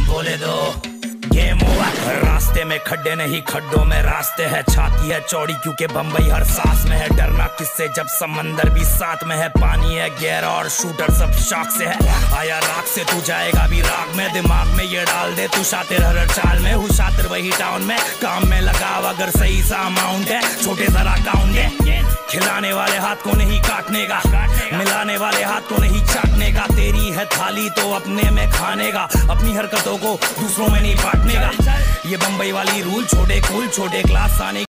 बोले दो game over. रास्ते में खड्डे नहीं, खड्डों में रास्ते हैं। छाती है चौड़ी क्योंकि बम्बई हर सांस में है। डरना किससे जब समंदर भी साथ में है। पानी है गहरा और शूटर सब शौक से है। आया राग से तू जाएगा भी राग में। दिमाग में ये डाल दे तू शातिर हर चाल में। हूँ शातिर वही टाउन में, काम में लगाव अगर सही सा अमाउंट है। छोटे जरा काउंट है, खिलाने वाले हाथ को नहीं काटने का, मिलाने वाले हाथ को नहीं चाटने का। तेरी है थाली तो अपने में खाने का, अपनी हरकतों को दूसरों में नहीं बांटने का। ये बम्बई वाली रूल, छोटे कूल छोटे क्लास आने